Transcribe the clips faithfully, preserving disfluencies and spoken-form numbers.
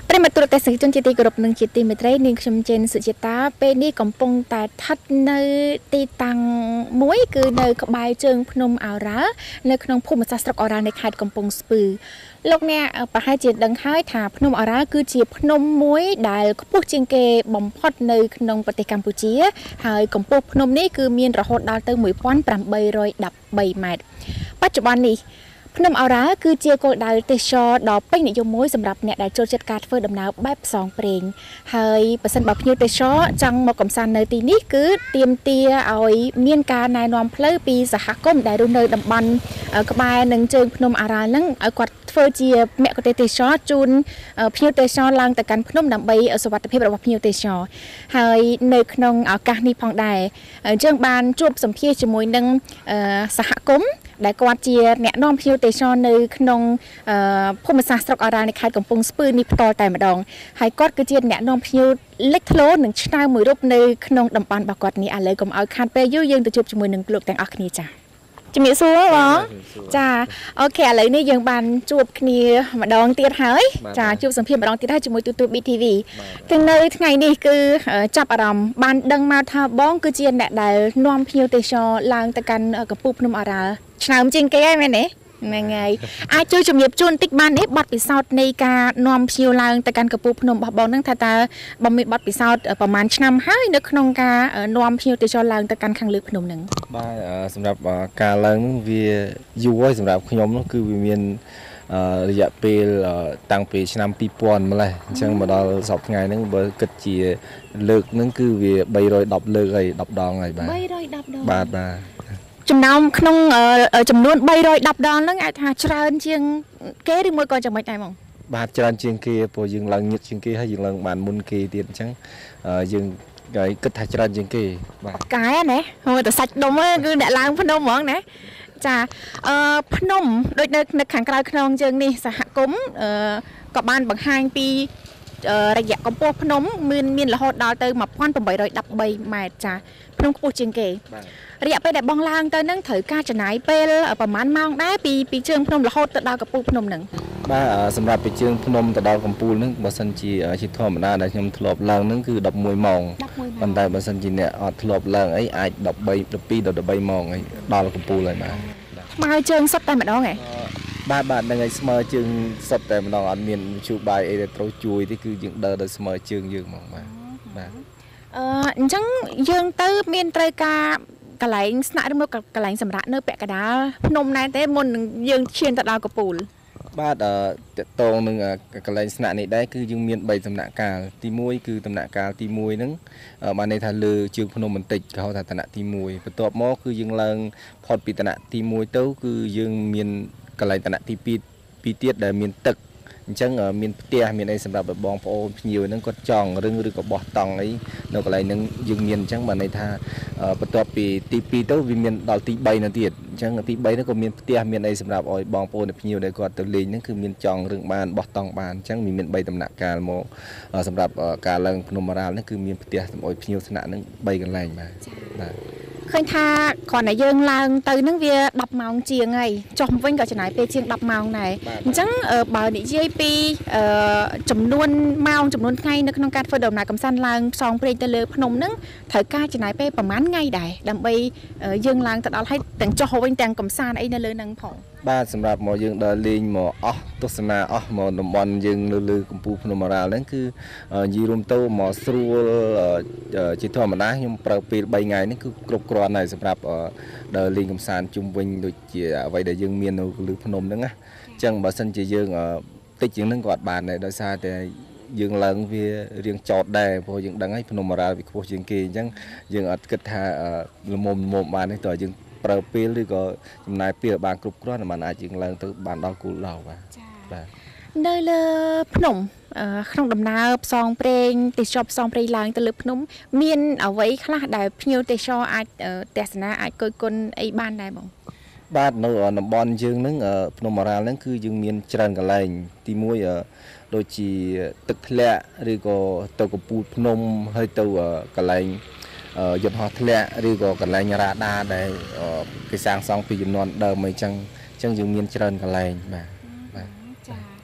ប្រិមត្តទូរទស្សនិកជនជាទីគោរពនិងជាទីមេត្រីនាងខ្ញុំចេនសុជាតាពេលនេះកំពុងតែស្ថិតនៅទីតាំងមួយគឺនៅក្បែរជើងភ្នំឱរ៉ាល់នៅក្នុងភូមិសាស្ត្រស្រុកឱរ៉ាល់នៃខេត្តកំពង់ស្ពឺលោកអ្នកប្រហែលជាដឹងហើយថាភ្នំឱរ៉ាល់គឺជាភ្នំមួយដែលខ្ពស់ជាងគេបំផុតនៅក្នុងប្រទេសកម្ពុជាហើយកម្ពស់ភ្នំនេះគឺមានរហូតដល់ទៅមួយពាន់ប្រាំបីរយដប់បីម៉ែត្របច្ចុប្បន្ននេះភ្នំឱរ៉ាល់គឺជាគោលដៅទេសចរដ៏ពេញនិយមមួយសម្រាប់អ្នកដែលចូលចិត្តការធ្វើដំណើរបែបផ្សងព្រេងហើយបើសិនបើភ្ញៀវទេសចរចង់មកកំសាន្តនៅទីនេះគឺទាមទារឲ្យមានការណែនាំផ្លូវពីសហគមន៍ដែលរស់នៅតំបន់ក្បែរនឹងជើងភ្នំឱរ៉ាល់ហ្នឹងឲ្យគាត់ធ្វើជាមគ្គុទ្ទេសក៍ទេសចរជូនភ្ញៀវទេសចរឡើងទៅកាន់ភ្នំដើម្បីសុវត្ថិភាពរបស់ភ្ញៀវទេសចរហើយនៅក្នុងឱកាសនេះផងដែរយើងបានជួបសម្ភាសជាមួយនឹងសហគមន៍ដែលគាត់ជាអ្នកនាំភ្ញៀវទេសចរនៅក្នុងភូមិសាស្ត្រស្រុកឱរ៉ាល់នៃខេត្តកំពង់ស្ពឺនេះផ្ទាល់តែម្ដងហើយគាត់គឺជាអ្នកនាំភ្ញៀវលេចធ្លោនិងឆ្នើមមួយរូបនៅក្នុងតំបន់របស់គាត់នេះឥឡូវកុំឲ្យខាតពេលយូរយើងទៅជួបជាមួយនឹងលោកទាំងអស់គ្នាចា៎ជំរាបសួរបងចាអូខេឥឡូវនេះយើងបានជួបគ្នាម្ដងទៀតហើយចាជួបសម្ភារម្ដងទៀតហើយជាមួយទូទួល ប៊ី ធី វី ទាំងនៅថ្ងៃនេះគឺចាប់អារម្មណ៍បានដឹងមកថាបងគឺជាអ្នកដែលនាំភ្ញៀវទេសចរឡើងទៅកាន់កំពូលភ្នំឱរ៉ាល់ឆ្នើមជាងគេហើយមែនទេហ្នឹងហើយអាចជួយជំរាបជូនបន្តិចបានទេបទពិសោធន៍នៃការនាំភ្ញៀវឡើងទៅកាន់កំពូលភ្នំរបស់បងហ្នឹងថាតើបងមានបទពិសោធន៍ប្រហែលឆ្នាំហើយនៅក្នុងការនាំភ្ញៀវទេសចរឡើងទៅកាន់ខាងលើភ្នំហ្នឹងបាទសម្រាប់ការឡើងហ្នឹងវាយូរហើយសម្រាប់ខ្ញុំនោះគឺវាមានរយៈពេលតាំងពីឆ្នាំពីរពាន់ម្លេះអញ្ចឹងមកដល់សប្តាហ៍ថ្ងៃហ្នឹងបើគិតជាលើកហ្នឹងគឺវាបីរយដប់លើកហើយដប់ដងហើយបាទបីរយដប់ដងបាទបាទចំណោមក្នុងចំនួនបីរយដប់ដងហ្នឹងអាចថាច្រើនជាងគេឬមួយក៏យ៉ាងម៉េចដែរហ្មងបាទច្រើនជាងគេព្រោះយើងឡើងញឹកជាងគេហើយយើងឡើងបានមុនគេទៀតអញ្ចឹងយើងគេគិតថាច្រើនជាងគេបាទកែណាហូរតែសាច់ដុំគឺអ្នកឡើងភ្នំហ្មងណាចាអឺភ្នំដូចនៅនៅខាងក្រៅខ្នងជើងនេះសហគមន៍អឺក៏បានបង្ហាញពីរយៈកម្ពស់ភ្នំមានមានរហូតដល់ទៅមួយពាន់ប្រាំបីរយដប់បីម៉ែត្រចាភ្នំខ្ពស់ជាងគេរយៈពេលដែលបងឡើងទៅនឹងត្រូវការចំណាយពេលប្រហែលម៉ោងដែរពីពីជើងភ្នំរហូតទៅដល់កំពូលភ្នំហ្នឹងបាទសម្រាប់ពីជើងភ្នំទៅដល់កំពូលហ្នឹងបើសិនជាជាធម្មតាដែលខ្ញុំធ្លាប់ឡើងហ្នឹងគឺដប់មួយម៉ោងប៉ុន្តែបើសិនជាអ្នកអត់ធ្លាប់ឡើងអីអាចដប់បី ដប់ពីរដល់ដប់បីម៉ោងហើយដល់កំពូលហើយបាទស្មើជើងសុទ្ធតែម្ដងហ៎បាទបាទហ្នឹងហើយស្មើជើងសុទ្ធតែម្ដងអត់មានជួបបាយអីដែលត្រូវជួយទេគឺយើងដើរដោយស្មើជើងយើងហ្មងបាទបាទអឺអញ្ចឹងយើងទៅមានត្រូវការកន្លែងស្នាក់ឬមកកន្លែងសម្រាប់នៅពាក់កណ្ដាលភ្នំណែទេមុននឹងយើងឈានទៅដល់កំពូលបាទតកតងនឹងកន្លែងស្នាក់នេះដែរគឺយើងមានបីដំណាក់កាលទីមួយគឺដំណាក់កាលទីមួយហ្នឹងបានន័យថាលើជើងភ្នំបន្តិចគេហៅថាដំណាក់ទីមួយបន្ទាប់មកគឺយើងឡើងផុតពីដំណាក់ទីមួយទៅគឺយើងមានកន្លែងដំណាក់ទីពីរពីរទៀតដែលមានទឹកអញ្ចឹងមានផ្ទះមានអីសម្រាប់បងប្អូនភ្ញៀវហ្នឹងគាត់ចង់រឹងឬក៏បោះតង់អីនៅកន្លែងហ្នឹងយើងមានអញ្ចឹងបានន័យថាបន្ទាប់ពីទីពីរទៅវាមានដល់ទីបីនៅទៀតអញ្ចឹងទីបីហ្នឹងក៏មានផ្ទះមានអីសម្រាប់ឲ្យបងប្អូនភ្ញៀវដែលគាត់ទៅលេងហ្នឹងគឺមានចង់រឹងបានបោះតង់បានអញ្ចឹងវាមានបីដំណាក់កាលមកសម្រាប់ការឡើងភ្នំឱរ៉ាល់ហ្នឹងគឺមានផ្ទះសម្រាប់ភ្ញៀវស្នាក់ហ្នឹងបីកន្លែងបាទបាទឃើញថាគ្រាន់តែយើងឡើងទៅនឹងវាដប់ម៉ោងជាងហើយចុះវិញក៏ចំណាយពេលជាងដប់ម៉ោងដែរអញ្ចឹងបើនិយាយពីចំនួនម៉ោងចំនួនថ្ងៃនៅក្នុងការធ្វើដំណើរកម្សាន្តឡើងផ្សងព្រេងទៅលើភ្នំហ្នឹងត្រូវការចំណាយពេលប្រហែលថ្ងៃដែរដើម្បីយើងឡើងទៅដល់ហើយទាំងចុះវិញទាំងកម្សាន្តអីនៅលើហ្នឹងផងបាទសម្រាប់មកយើងដើរលេងមកអស់ទស្សនាអស់មកតំបន់យើងនៅលើកំពូលភ្នំឱរ៉ាល់ហ្នឹងគឺនិយាយរួមទៅមកស្រួលជាធម្មតាខ្ញុំប្រើពេលបីថ្ងៃនេះគឺគ្រប់គ្រាន់ហើយសម្រាប់ដើរលេងកម្សាន្តជុំវិញដូចជាអ្វីដែលយើងមាននៅលើភ្នំហ្នឹងណាអញ្ចឹងបើសិនជាយើងតិចជាងហ្នឹងក៏អត់បានដែរដោយសារតែយើងឡើងវារៀងចោតដែរព្រោះយើងដឹងហើយភ្នំឱរ៉ាល់វាខ្ពស់ជាងគេអញ្ចឹងយើងអត់គិតថាល្មមល្មមបានទេតើយើងប្រើពេលឬក៏ចំណាយពេលបានគ្រប់គ្រាន់បានអាចយើងឡើងទៅបានដល់គោលដៅបាទបាទនៅលើភ្នំក្នុងដំណើរផ្សងព្រេងទេសចរផ្សងព្រេងឡើងទៅលើភ្នំមានអ្វីខ្លះដែលភ្ញៀវទេសចរអាចទស្សនាអាចគយគន់អីបានដែរបងបាទនៅតំបន់យើងហ្នឹងភ្នំឱរ៉ាល់ហ្នឹងគឺយើងមានច្រើនកន្លែងទីមួយដូចជាទឹកធ្លាក់ឬក៏ទៅកំពូលភ្នំហើយទៅកន្លែងយន្តហោះធ្លាក់ឬក៏កន្លែងរ៉ាដាដែលគេសាងសង់ពីជំនាន់ដើមអីចឹងអញ្ចឹងយើងមានច្រើនកន្លែងបាទបាទចាឥ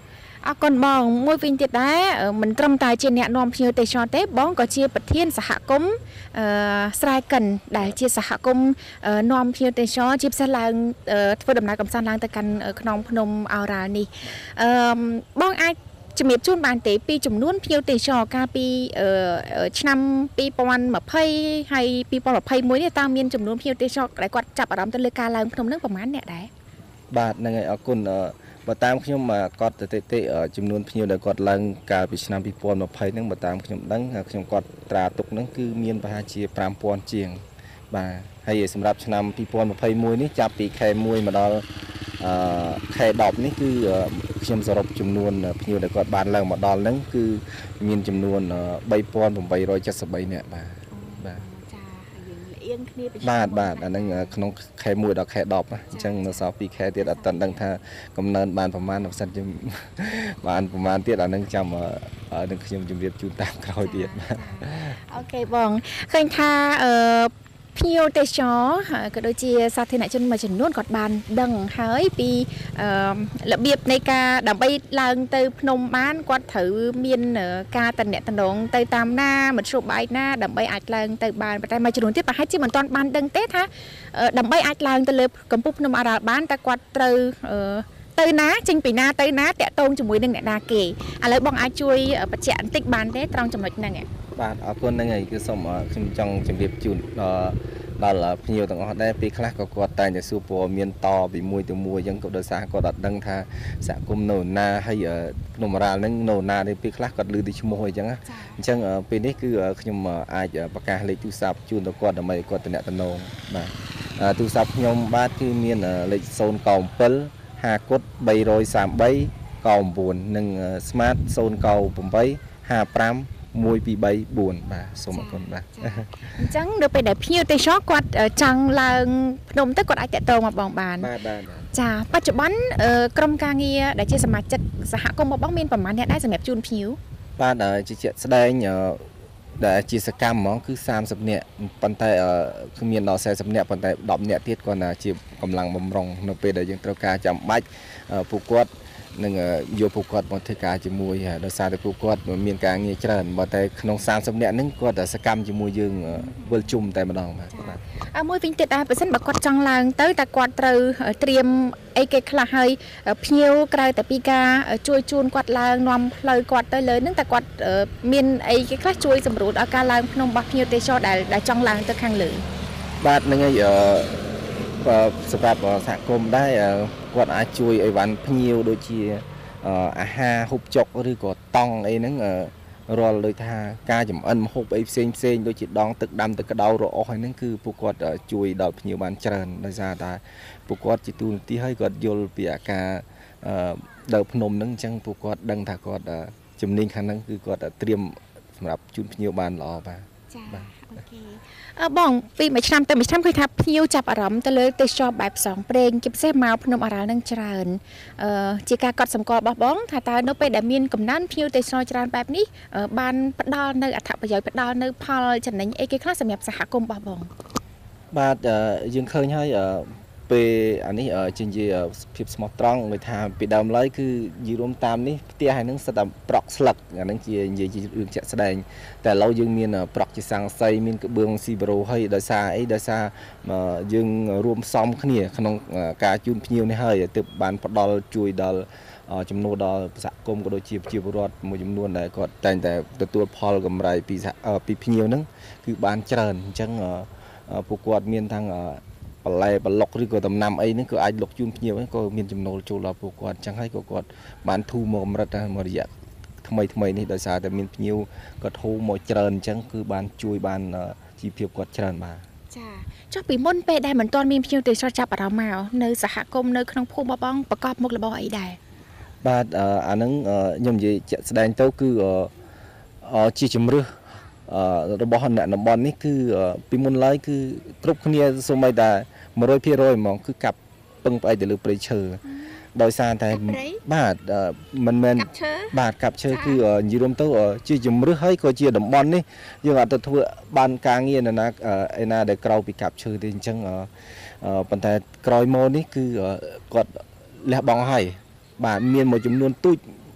អរគុណបងមួយវិញទៀតដែរមិនត្រឹមតែជាអ្នកនាំភ្ញៀវទេសចរទេបងក៏ជាប្រធានសហគមន៍អឺស្រែកិនដែលជាសហគមន៍នាំភ្ញៀវទេសចរជាពិសេសឡើងធ្វើដំណើរកម្សាន្តឡើងទៅកាន់ខ្នងភ្នំឱរ៉ាល់នេះអឺបងអាចជំរាបជូនបានទេពីចំនួនភ្ញៀវទេសចរកាលពីឆ្នាំពីរពាន់ម្ភៃហើយពីរពាន់ម្ភៃមួយនេះតើមានចំនួនភ្ញៀវទេសចរដែលគាត់ចាប់អារម្មណ៍ទៅលើការឡើងភ្នំនឹងប្រមាណអ្នកដែរបាទហ្នឹងហើយអរគុណបើតាមខ្ញុំគាត់ទៅទេចំនួនភ្ញៀវដែលគាត់ឡើងកាលពីឆ្នាំពីរពាន់ម្ភៃហ្នឹងបើតាមខ្ញុំដឹងខ្ញុំគាត់ត្រាទុកហ្នឹងគឺមានប្រហែលជាប្រាំពាន់ជាងបាទហើយសម្រាប់ឆ្នាំពីរពាន់ម្ភៃមួយនេះចាប់ពីខែមួយមកដល់អឺខែដប់នេះគឺខ្ញុំសរុបចំនួនភ្ញៀវដែលគាត់បានឡើងមកដល់ហ្នឹងគឺមានចំនួនបីពាន់ប្រាំបីរយចិតសិបបីនាក់បាទបាទចាយើងលៀងគ្នាពីបាទបាទអាហ្នឹងក្នុងខែមួយដល់ខែដប់អញ្ចឹងនៅសល់ពីរខែទៀតអត់ទាន់ដឹងថាកំណើនបានប្រមាណផ្សិតខ្ញុំបានប្រមាណទៀតអាហ្នឹងចាំនឹងខ្ញុំជម្រាបជូនតាមក្រោយទៀតបាទអូខេបងឃើញថាអឺភ្ញៀវទេសចរក៏ដូចជាសាធារណជនមួយចំនួនគាត់បានដឹងហើយពីរបៀបនៃការដើម្បីឡើងទៅភ្នំបានគាត់ត្រូវមានការតំណែងតំណងទៅតាមណាមធ្យោបាយណាដើម្បីអាចឡើងទៅបានប៉ុន្តែមួយចំនួនទៀតប្រហែលជាមិនទាន់បានដឹងទេថាដើម្បីអាចឡើងទៅលើកំពូលភ្នំឱរ៉ាល់បានតែគាត់ត្រូវទៅណាចេញពីណាទៅណាតាក់ទងជាមួយនឹងអ្នកណាគេឥឡូវបងអាចជួយបញ្ជាក់បន្តិចបានទេត្រង់ចំណុចហ្នឹងបាទអរគុណហ្នឹងហើយគឺសូមខ្ញុំចង់ជម្រាបជូនដល់ដល់ភ្ញៀវទាំងអស់ដែរពេលខ្លះក៏គាត់តែងតែសួរព័ត៌មានតពីមួយទៅមួយអញ្ចឹងក៏ដោយសារគាត់អត់ដឹងថាសហគមន៍នៅណាហើយភ្នំឱរ៉ាល់ហ្នឹងនៅណាទេពេលខ្លះគាត់ឮពីឈ្មោះអីចឹងអញ្ចឹងពេលនេះគឺខ្ញុំអាចប្រកាសលេខទូរស័ព្ទជូនទៅគាត់ដើម្បីគាត់តំណែងបាទទូរស័ព្ទខ្ញុំបាទគឺមានលេខศูนย์ เก้า เจ็ด ห้า គុត បីរយសាមបី เก้า เก้า និង Smart ศูนย์ เก้า แปด ห้า ห้า មួយពីរបីបួនបាទសូមអរគុណបាទអញ្ចឹងនៅពេលដែលភ្ញៀវទេសចរគាត់ចង់ឡើងភ្នំទៅគាត់អាចតាក់ទងមកបងបានបាទបាទចាបច្ចុប្បន្នក្រុមការងារដែលជាសមាជិកសហគមន៍របស់បងមានប្រមាណអ្នកដែរសម្រាប់ជូនភ្ញៀវបាទជាជាក់ស្ដែងដែលជាសកម្មហ្មងគឺសាមសិបនាក់ប៉ុន្តែគឺមានដល់สี่สิบនាក់ប៉ុន្តែដប់នាក់ទៀតគាត់ថាជាកម្លាំងបំរុងនៅពេលដែលយើងត្រូវការចាំបាច់ពួកគាត់នឹងយកពួកគាត់មកធ្វើការជាមួយដោយសារតែពួកគាត់មានការងារច្រើនបើតែក្នុងសាមសិបនាក់ហ្នឹងគាត់សកម្មជាមួយយើងវិលជុំតែម្ដងបាទអើមួយវិញទៀតដែរបើសិនបើគាត់ចង់ឡើងទៅតែគាត់ត្រូវត្រៀមអីគេខ្លះហើយភ្ញៀវក្រៅតែពីការជួយជូនគាត់ឡើងនាំផ្លូវគាត់ទៅលើហ្នឹងតែគាត់មានអីគេខ្លះជួយសម្រួលដល់ការឡើងភ្នំរបស់ភ្ញៀវទេសចរដែលដែលចង់ឡើងទៅខាងលើបាទហ្នឹងហើយសម្រាប់សហគមន៍ដែរគាត់អាចជួយអីវ៉ាន់ភ្ញៀវដូចជាអាហារហូបចុកឬក៏តង់អីហ្នឹងរាល់ដូចថាការចំអិនម្ហូបអីផ្សេងផ្សេងដូចជាដងទឹកដាំទឹកក្តៅរអស់ហ្នឹងគឺពួកគាត់ជួយដល់ភ្ញៀវបានច្រើនដោយសារតែពួកគាត់ជាទូនាទីឲ្យគាត់យល់ពីអាការដើរភ្នំហ្នឹងអញ្ចឹងពួកគាត់ដឹងថាគាត់ជំនាញខាងហ្នឹងគឺគាត់ត្រៀមសម្រាប់ជូនភ្ញៀវបានល្អបាទចាអូខេអឺបងពីមួយឆ្នាំទៅមួយឆ្នាំឃើញថាភ្ញៀវចាប់អារម្មណ៍ទៅលើទេសចរបែបផ្សងព្រេងជាពិសេសមកភ្នំឱរ៉ាល់នឹងច្រើនអឺជាការកត់សម្គាល់របស់បងថាតើនៅពេលដែលមានកំណើនភ្ញៀវទេសចរច្រើនបែបនេះបានផ្ដល់នៅអត្ថប្រយោជន៍ផ្ដល់នៅផលចំណេញអីគេខ្លះសម្រាប់សហគមន៍របស់បងបាទយើងឃើញហើយពេលអានេះជានិយាយភាពស្មោះត្រង់ដូចថាពីដើមឡើយគឺនិយាយរួមតាមនេះផ្ទះហើយនឹងសិតតែប្រក់ស្លឹកអានឹងជានិយាយជារឿងជាក់ស្ដែងតែឥឡូវយើងមានប្រក់ជាស័ង្កសីមានក្បឿងស៊ីប្រូហើយដោយសារអីដោយសារយើងរួមផ្សំគ្នាក្នុងការជូនភ្ញៀវនេះហើយទើបបានផ្ដល់ជួយដល់ចំណូលដល់សហគមន៍ក៏ដូចជាប្រជាពលរដ្ឋមួយចំនួនដែលគាត់តែងតែទទួលផលកម្រៃពីពីភ្ញៀវហ្នឹងគឺបានច្រើនអញ្ចឹងពួកគាត់មានទាំងបន្លែប្លុកឬក៏ដំណាំអីហ្នឹងក៏អាចលុកជូនភ្ញៀវហ្នឹងក៏មានចំណូលចូលដល់ពួកគាត់អញ្ចឹងហើយក៏គាត់បានធូរមកកម្រិតមួយរយៈថ្មីថ្មីនេះដោយសារតែមានភ្ញៀវគាត់ធូរមកច្រើនអញ្ចឹងគឺបានជួយបានជីវភាពគាត់ច្រើនបាទចាចុះពីមុនពេលដែលមិនទាន់មានភ្ញៀវទេសចរចាប់អារម្មណ៍មកនៅសហគមន៍នៅក្នុងភូមិរបស់បងប្រកបមុខរបរអីដែរបាទអាហ្នឹងខ្ញុំនិយាយជាក់ស្ដែងទៅគឺជាជំរឿសរបស់អ្នកតំបន់នេះគឺពីមុនឡើយគឺគ្រប់គ្នាសូម្បីតែmột trăm phần trămហ្មងគឺកាប់ពឹងផ្អែកទៅលើព្រៃឈើដោយសារតែបាទមិនមែនបាទកាប់ឈើគឺនិយាយរួមទៅជាជំរឿសហើយក៏ជាតំបន់នេះយើងអត់ទៅធ្វើបានការងារណាឯណាដែលក្រៅពីកាប់ឈើទេអញ្ចឹងប៉ុន្តែក្រោយមកនេះគឺគាត់លះបង់ហើយបាទមានមួយចំនួនទូច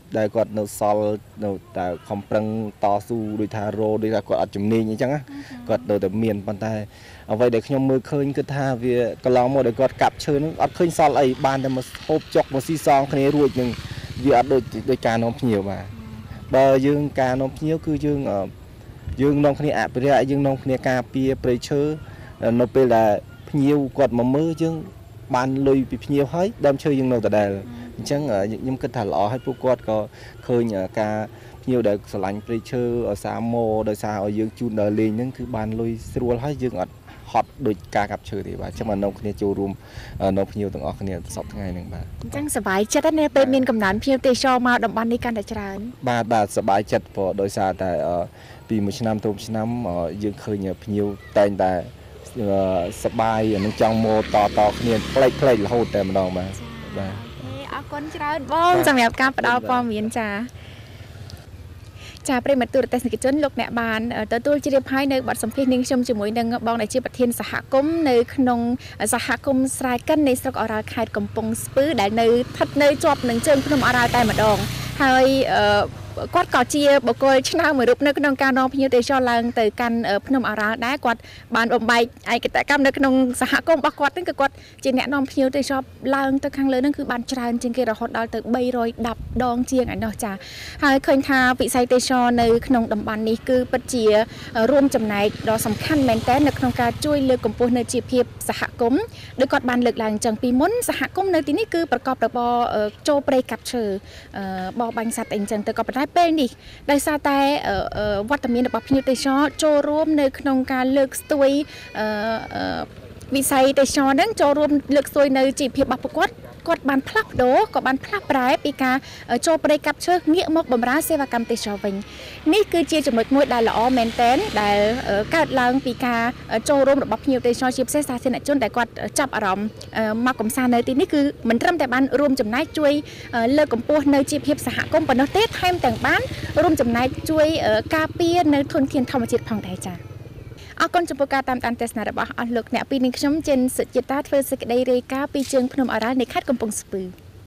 ដែលគាត់នៅសល់នៅតែខំប្រឹងតស៊ូដោយថារោដោយថាគាត់អត់ជំនាញអញ្ចឹងណាគាត់នៅតែមានប៉ុន្តែអ្វីដែលខ្ញុំមើលឃើញគឺថាវាកន្លងមកដែលគាត់កាប់ឈើហ្នឹងអត់ឃើញសល់អីបានតែមកហូបចុកមកស៊ីសងគ្នារួចនឹងវាអត់ដូចដោយការនាំភ្ញៀវបាទបើយើងការនាំភ្ញៀវគឺយើងយើងនាំគ្នាអភិរក្សយើងនាំគ្នាការពារព្រៃឈើនៅពេលដែលភ្ញៀវគាត់មកមើលយើងបានលុយពីភ្ញៀវហើយដើមឈើយើងនៅដដែលអញ្ចឹងខ្ញុំគិតថាល្អហើយពួកគាត់ក៏ឃើញការភ្ញៀវដែលស្រឡាញ់ព្រៃឈើសាម៉ូដោយសារឲ្យយើងជូនដល់លេងហ្នឹងគឺបានលុយស្រួលហើយយើងអត់ហត់ដូចការកាប់ឈើទេបាទអញ្ចឹងមកនៅគ្នាចូលរួមនៅភ្ញៀវទាំងអស់គ្នាសប្តាហ៍ថ្ងៃហ្នឹងបាទអញ្ចឹងសប្បាយចិត្តណាស់ពេលមានកំណើនភ្ញៀវទេសចរមកតំបន់នេះកាន់តែច្រើនបាទបាទសប្បាយចិត្តព្រោះដោយសារតែពីមួយឆ្នាំទៅមួយឆ្នាំយើងឃើញភ្ញៀវតែងតែសប្បាយនឹងចង់មកតតគ្នាផ្លេចផ្លេចរហូតតែម្ដងបាទបាទអរគុណច្រើនបងសម្រាប់ការផ្ដល់ព័ត៌មានចាចាប្រិមត្តទូរទស្សនិកជនលោកអ្នកបានទទួលជ្រាបហើយនៅបទសម្ភាសន៍នាងខ្ញុំជាមួយនឹងបងដែលជាប្រធានសហគមន៍នៅក្នុងសហគមន៍ស្រែកិននៃស្រុកអូរ៉ាល់ខេត្តកំពង់ស្ពឺដែលនៅស្ថិតនៅជាប់នឹងជើងភ្នំអូរ៉ាល់តែម្ដងហើយគាត់ក៏ជាបុគ្គលឆ្នើមមួយរូបនៅក្នុងការនាំភ្ញៀវទេសចរឡើងទៅកាន់ភ្នំអូរ៉ាល់ដែរគាត់បានបំបែកឯកតកម្មនៅក្នុងសហគមន៍របស់គាត់ហ្នឹងគឺគាត់ជាអ្នកនាំភ្ញៀវទេសចរឡើងទៅខាងលើហ្នឹងគឺបានច្រើនជាងគេរហូតដល់ទៅបីរយដប់ដងជាងឯនោះចាហើយឃើញថាវិស័យទេសចរនៅក្នុងតំបន់នេះគឺពិតជារួមចំណែកដ៏សំខាន់មែនទែននៅក្នុងការជួយលើកកម្ពស់នៅជីវភាពសហគមន៍ដោយគាត់បានលើកឡើងអញ្ចឹងពីមុនសហគមន៍នៅទីនេះគឺប្រកបរបរចូលព្រៃកាប់ឈើបរបាញ់សត្វអីអញ្ចឹងទៅក៏ប៉ុន្តែពេលនេះដោយសារតែវត្តមានរបស់ភ្ញៀវទេសចរចូលរួមនៅក្នុងការលើកស្ទួយវិស័យទេសចរហ្នឹងចូលរួមលើកស្ទួយនៅជីវភាពរបស់ពួកគាត់គាត់បានផ្លាស់ប្ដូរក៏បានផ្លាស់ប្រែពីការចូលព្រៃកាប់ឈើងាកមកបម្រើសេវាកម្មទេសចរវិញនេះគឺជាចំណុចមួយដែលល្អមែនទែនដែលកើតឡើងពីការចូលរួមរបស់ភ្ញៀវទេសចរជាពិសេសសាធារណជនដែលគាត់ចាប់អារម្មណ៍មកកំសាន្តនៅទីនេះគឺមិនត្រឹមតែបានរួមចំណែកជួយលើកកម្ពស់នៅជីវភាពសហគមន៍ប៉ុណ្ណោះទេថែមទាំងបានរួមចំណែកជួយការពារនៅធនធានធម្មជាតិផងដែរចា៎អរគុណចំពោះការតាមដានទស្សនារបស់អស់លោកអ្នកពីនាងខ្ញុំចិនសុចិតាធ្វើសេចក្តីរាយការណ៍ពីជើងភ្នំអូរ៉ាល់នៃខេត្តកំពង់ស្ពឺ